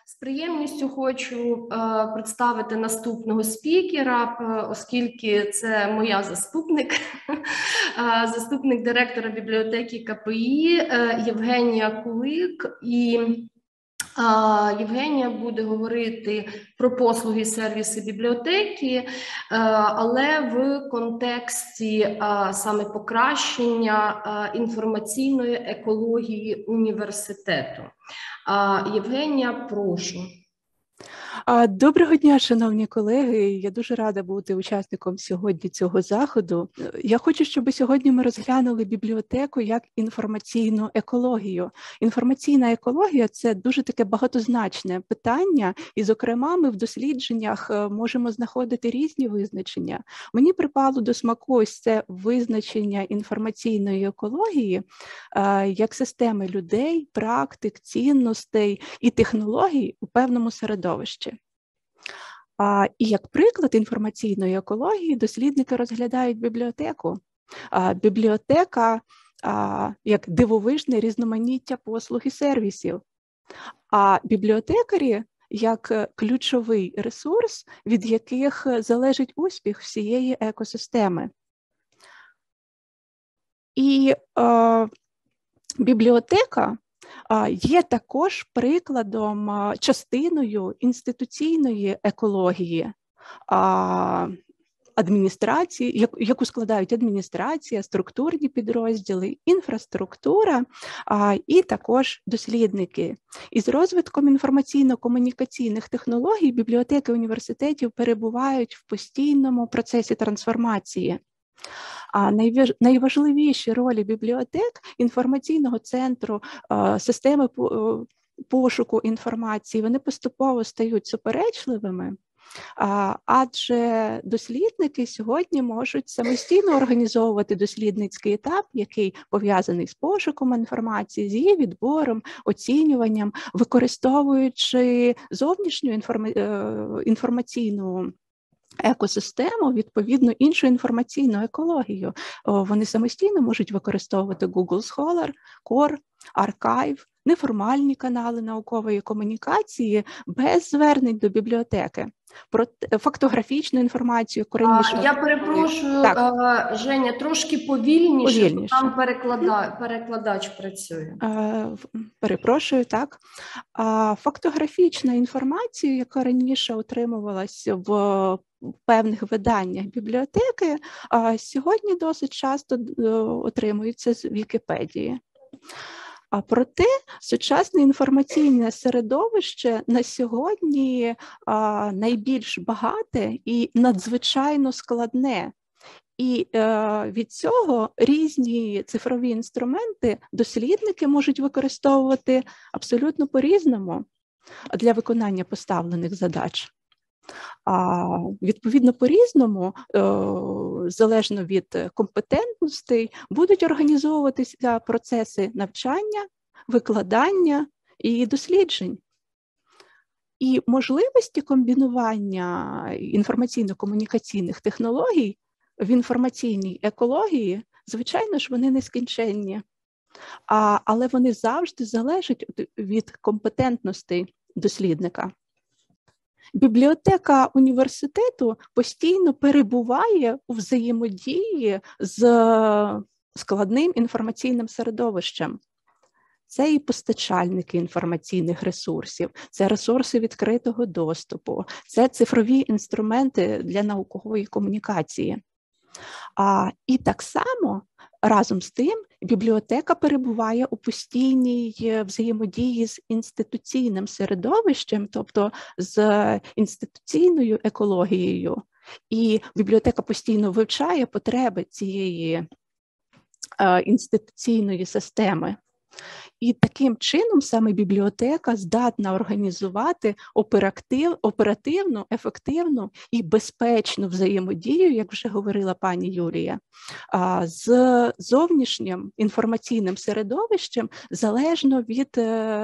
З приємністю хочу представити наступного спікера, оскільки це моя заступник, заступник директора бібліотеки КПІ Євгенія Кулик. І Євгенія буде говорити про послуги і сервіси бібліотеки, але в контексті саме покращення інформаційної екології університету. Євгенія, прошу. Доброго дня, шановні колеги. Я дуже рада бути учасником сьогодні цього заходу. Я хочу, щоб сьогодні ми розглянули бібліотеку як інформаційну екологію. Інформаційна екологія – це дуже таке багатозначне питання, і, зокрема, ми в дослідженнях можемо знаходити різні визначення. Мені припало до смаку ось це визначення інформаційної екології як системи людей, практик, цінностей і технологій у певному середовищі. І як приклад інформаційної екології дослідники розглядають бібліотеку. Бібліотека як дивовижне різноманіття послуг і сервісів, а бібліотекарі як ключовий ресурс, від яких залежить успіх всієї екосистеми. І бібліотека є також прикладом, частиною інституційної екології адміністрації, яку складають адміністрація, структурні підрозділи, інфраструктура і також дослідники. Із розвитком інформаційно-комунікаційних технологій бібліотеки університетів перебувають в постійному процесі трансформації. А найважливіші ролі бібліотек, інформаційного центру, системи пошуку інформації, вони поступово стають суперечливими, адже дослідники сьогодні можуть самостійно організовувати дослідницький етап, який пов'язаний з пошуком інформації, з її відбором, оцінюванням, використовуючи зовнішню інформаційну екосистему, відповідно, іншу інформаційну екологію. Вони самостійно можуть використовувати Google Scholar, Core, Archive, неформальні канали наукової комунікації без звернень до бібліотеки. Про фактографічну інформацію, коротше. Я перепрошую, Женя, трошки повільніше, бо там перекладач працює. Перепрошую, так. Фактографічна інформація, яка раніше отримувалася в певних виданнях бібліотеки, сьогодні досить часто отримується з Вікіпедії. А проте сучасне інформаційне середовище на сьогодні найбільш багате і надзвичайно складне. І від цього різні цифрові інструменти дослідники можуть використовувати абсолютно по-різному для виконання поставлених задач. Відповідно, по-різному, залежно від компетентностей, будуть організовуватися процеси навчання, викладання і досліджень. І можливості комбінування інформаційно-комунікаційних технологій в інформаційній екології, звичайно ж, вони нескінченні, але вони завжди залежать від компетентностей дослідника. Бібліотека університету постійно перебуває у взаємодії з складним інформаційним середовищем. Це і постачальники інформаційних ресурсів, це ресурси відкритого доступу, це цифрові інструменти для наукової комунікації. І так само, разом з тим, бібліотека перебуває у постійній взаємодії з інституційним середовищем, тобто з інституційною екологією. І бібліотека постійно вивчає потреби цієї інституційної системи. І таким чином саме бібліотека здатна організувати оперативну, ефективну і безпечну взаємодію, як вже говорила пані Юлія, з зовнішнім інформаційним середовищем залежно від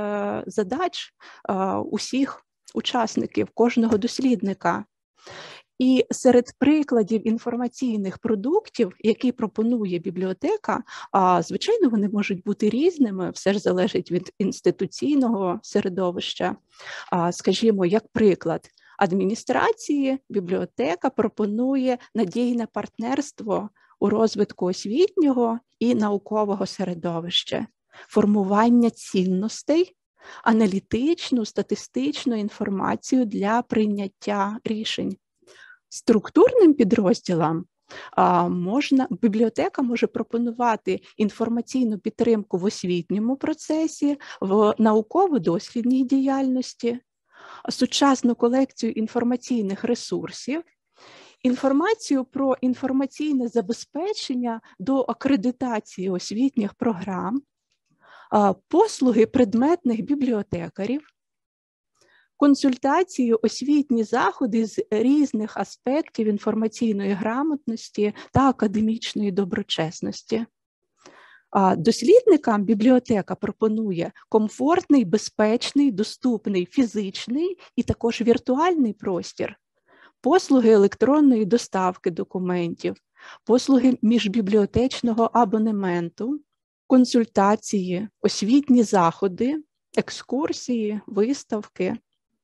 задач усіх учасників, кожного дослідника. І серед прикладів інформаційних продуктів, які пропонує бібліотека, звичайно, вони можуть бути різними, все ж залежить від інституційного середовища. Скажімо, як приклад адміністрації, бібліотека пропонує надійне партнерство у розвитку освітнього і наукового середовища, формування цінностей, аналітичну, статистичну інформацію для прийняття рішень. Структурним підрозділам бібліотека може пропонувати інформаційну підтримку в освітньому процесі, в науково-дослідній діяльності, сучасну колекцію інформаційних ресурсів, інформацію про інформаційне забезпечення до акредитації освітніх програм, послуги предметних бібліотекарів, консультації, освітні заходи з різних аспектів інформаційної грамотності та академічної доброчесності. Дослідникам бібліотека пропонує комфортний, безпечний, доступний фізичний і також віртуальний простір, послуги електронної доставки документів, послуги міжбібліотечного абонементу, консультації, освітні заходи, екскурсії, виставки.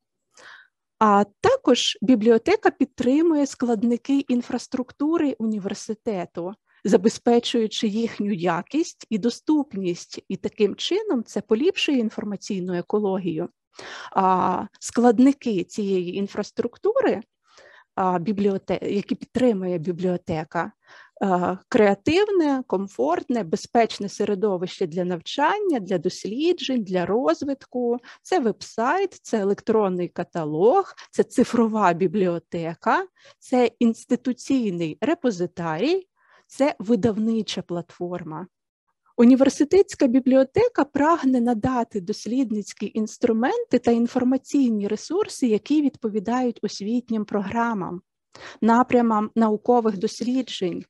А також бібліотека підтримує складники інфраструктури університету, забезпечуючи їхню якість і доступність. І таким чином це поліпшує інформаційну екологію. Складники цієї інфраструктури, які підтримує бібліотека, креативне, комфортне, безпечне середовище для навчання, для досліджень, для розвитку. Це веб-сайт, це електронний каталог, це цифрова бібліотека, це інституційний репозитарій, це видавнича платформа. Університетська бібліотека прагне надати дослідницькі інструменти та інформаційні ресурси, які відповідають освітнім програмам, напрямам наукових досліджень,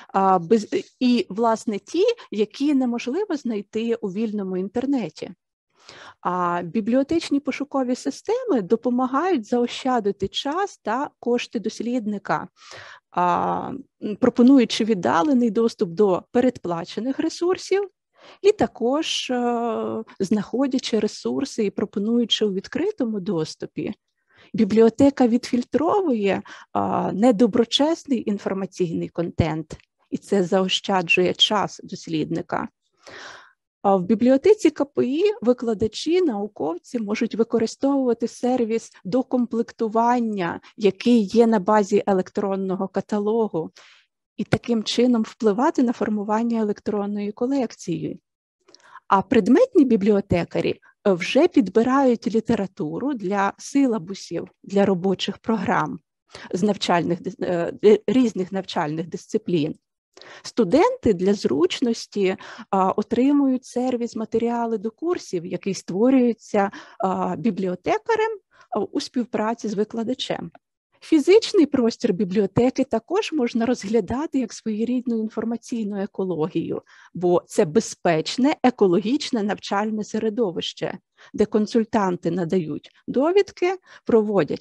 і, власне, ті, які неможливо знайти у вільному інтернеті. Бібліотечні пошукові системи допомагають заощадити час та кошти дослідника, пропонуючи віддалений доступ до передплачених ресурсів, і також знаходячи ресурси і пропонуючи у відкритому доступі. Бібліотека відфільтровує недоброчесний інформаційний контент, і це заощаджує час дослідника. В бібліотеці КПІ викладачі, науковці можуть використовувати сервіс докомплектування, який є на базі електронного каталогу, і таким чином впливати на формування електронної колекції. А предметні бібліотекарі вже підбирають літературу для силабусів, для робочих програм з різних навчальних дисциплін. Студенти для зручності отримують сервіс матеріали до курсів, який створюється бібліотекарем у співпраці з викладачем. Фізичний простір бібліотеки також можна розглядати як своєрідну інформаційну екологію, бо це безпечне, екологічне навчальне середовище, де консультанти надають довідки, проводять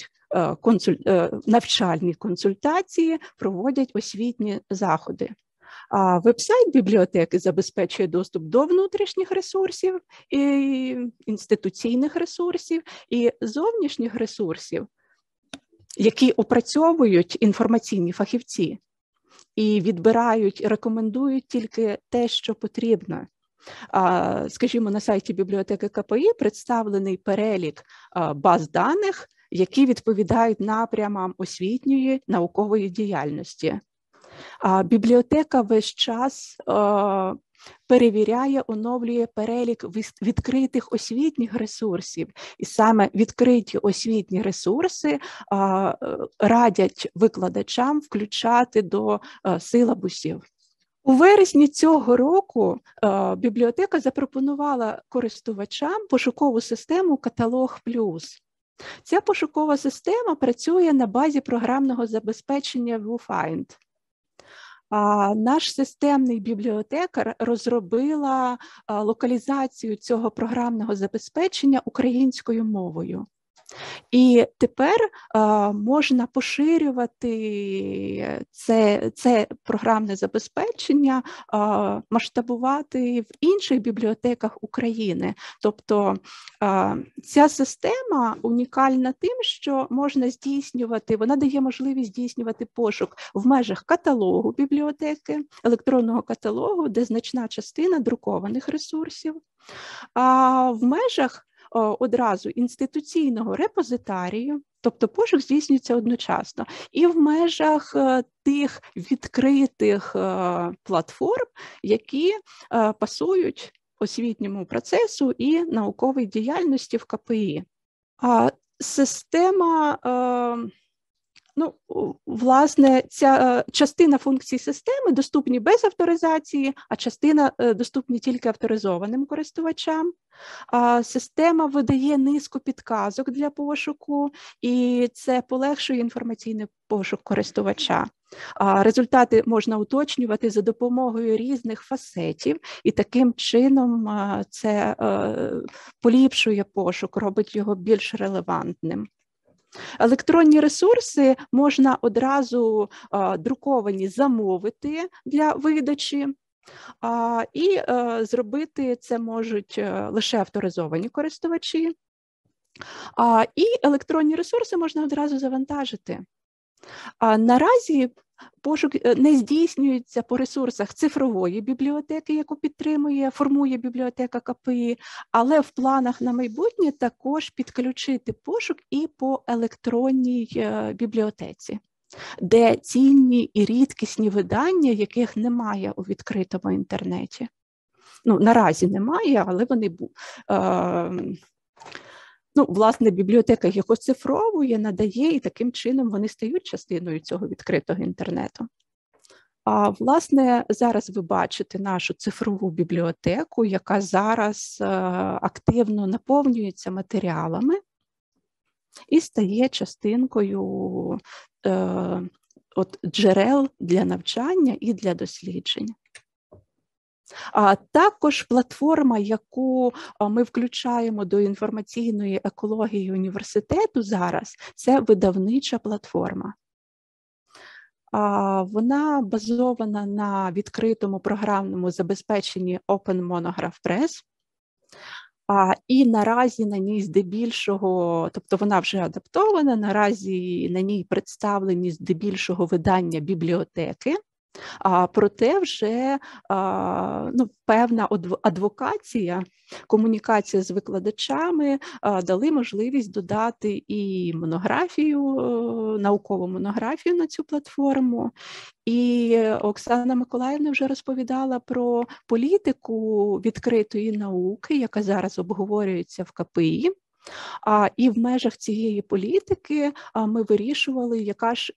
навчальні консультації, проводять освітні заходи. Веб-сайт бібліотеки забезпечує доступ до внутрішніх ресурсів, і інституційних ресурсів і зовнішніх ресурсів, які опрацьовують інформаційні фахівці і відбирають, рекомендують тільки те, що потрібно. Скажімо, на сайті бібліотеки КПІ представлений перелік баз даних, які відповідають напрямам освітньої наукової діяльності. Бібліотека весь час перевіряє, оновлює перелік відкритих освітніх ресурсів. І саме відкриті освітні ресурси радять викладачам включати до силабусів. У вересні цього року бібліотека запропонувала користувачам пошукову систему «Каталог Плюс». Ця пошукова система працює на базі програмного забезпечення VuFind. Наш системний бібліотекар розробила локалізацію цього програмного забезпечення українською мовою. І тепер можна поширювати це програмне забезпечення, масштабувати в інших бібліотеках України. Тобто ця система унікальна тим, що можна здійснювати, вона дає можливість здійснювати пошук в межах каталогу бібліотеки, електронного каталогу, де значна частина друкованих ресурсів, а в межах одразу інституційного репозитарію, тобто пошук здійснюється одночасно, і в межах тих відкритих платформ, які пасують освітньому процесу і науковій діяльності в КПІ. Система, власне, ця частина функцій системи доступні без авторизації, а частина доступні тільки авторизованим користувачам. Система видає низку підказок для пошуку, і це полегшує інформаційний пошук користувача. Результати можна уточнювати за допомогою різних фасетів, і таким чином це поліпшує пошук, робить його більш релевантним. Електронні ресурси можна одразу друковані замовити для видачі, і зробити це можуть лише авторизовані користувачі. І електронні ресурси можна одразу завантажити. Наразі пошук не здійснюється по ресурсах цифрової бібліотеки, яку формує бібліотека КПІ, але в планах на майбутнє також підключити пошук і по електронній бібліотеці, де цінні і рідкісні видання, яких немає у відкритому інтернеті. Наразі немає, але вони власне, бібліотека їх оцифровує, надає, і таким чином вони стають частиною цього відкритого інтернету. Власне, зараз ви бачите нашу цифрову бібліотеку, яка зараз активно наповнюється матеріалами і стає частинкою джерел для навчання і для досліджень. Також платформа, яку ми включаємо до інформаційної екології університету зараз, це видавнича платформа. Вона базована на відкритому програмному забезпеченні Open Monograph Press, і наразі на ній здебільшого, тобто вона вже адаптована, наразі на ній представлені здебільшого видання бібліотеки, проте вже певна адвокація, комунікація з викладачами дали можливість додати і монографію, наукову монографію на цю платформу. І Оксана Миколаївна вже розповідала про політику відкритої науки, яка зараз обговорюється в КПІ. І в межах цієї політики ми вирішували,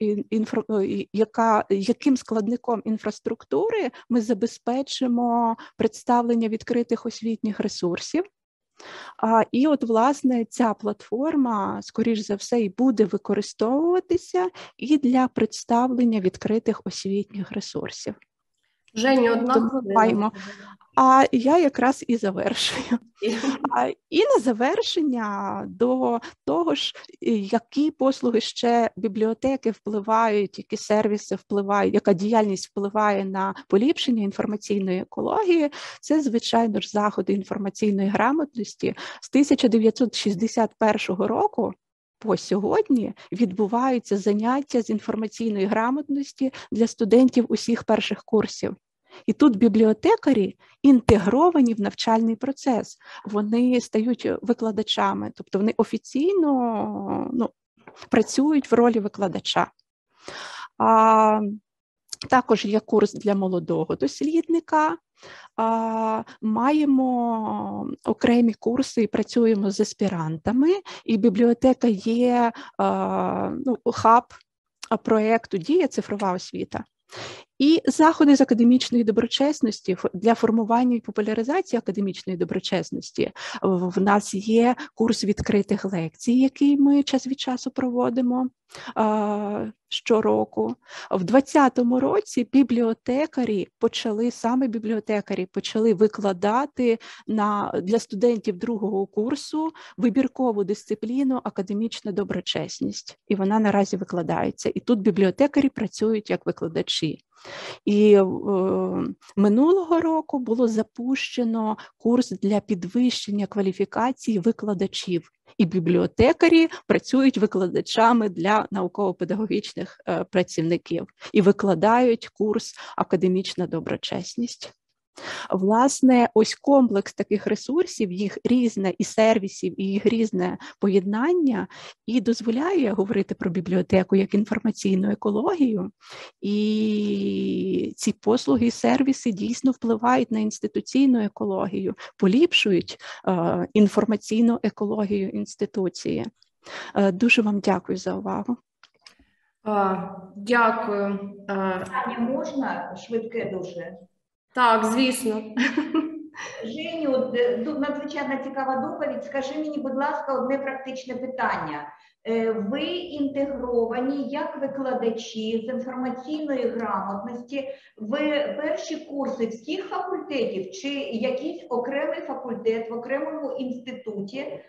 яким складником інфраструктури ми забезпечимо представлення відкритих освітніх ресурсів. І власне, ця платформа, скоріш за все, і буде використовуватися і для представлення відкритих освітніх ресурсів. Женя, одна хвилина. А я якраз і завершую. І на завершення до того ж, які послуги ще бібліотеки впливають, які сервіси впливають, яка діяльність впливає на поліпшення інформаційної екології, це, звичайно ж, заходи інформаційної грамотності. З 1961 року по сьогодні відбуваються заняття з інформаційної грамотності для студентів усіх перших курсів. І тут бібліотекарі інтегровані в навчальний процес, вони стають викладачами, тобто вони офіційно працюють в ролі викладача. Також є курс для молодого дослідника, маємо окремі курси і працюємо з аспірантами, і бібліотека є хаб проєкту «Дія. Цифрова освіта». І заходи з академічної доброчесності для формування і популяризації академічної доброчесності. В нас є курс відкритих лекцій, який ми час від часу проводимо щороку. В 2020 році саме бібліотекарі почали викладати для студентів другого курсу вибіркову дисципліну академічна доброчесність. І вона наразі викладається. І тут бібліотекарі працюють як викладачі. І минулого року було запущено курс для підвищення кваліфікації викладачів. І бібліотекарі працюють викладачами для науково-педагогічних працівників і викладають курс «Академічна доброчесність». Власне, ось комплекс таких ресурсів, їх різне і сервісів, і їх різне поєднання і дозволяє говорити про бібліотеку як інформаційну екологію. І ці послуги і сервіси дійсно впливають на інституційну екологію, поліпшують інформаційну екологію інституції. Дуже вам дякую за увагу. Дякую. Аня, можна швидке дуже? Так, звісно. Женю, тут надзвичайно цікава доповідь. Скажи мені, будь ласка, одне практичне питання. Ви інтегровані як викладачі з інформаційної грамотності в перші курси всіх факультетів чи якийсь окремий факультет в окремому інституті?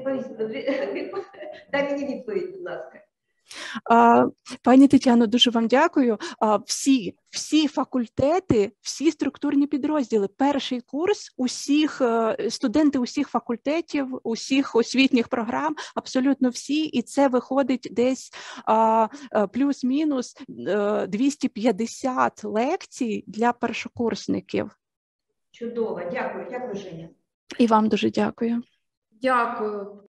Дай мені відповідь, будь ласка. Пані Тетяно, дуже вам дякую. Всі факультети, всі структурні підрозділи, перший курс, студенти усіх факультетів, усіх освітніх програм, абсолютно всі, і це виходить десь плюс-мінус 250 лекцій для першокурсників. Чудово, дякую, Женя. І вам дуже дякую. Дякую.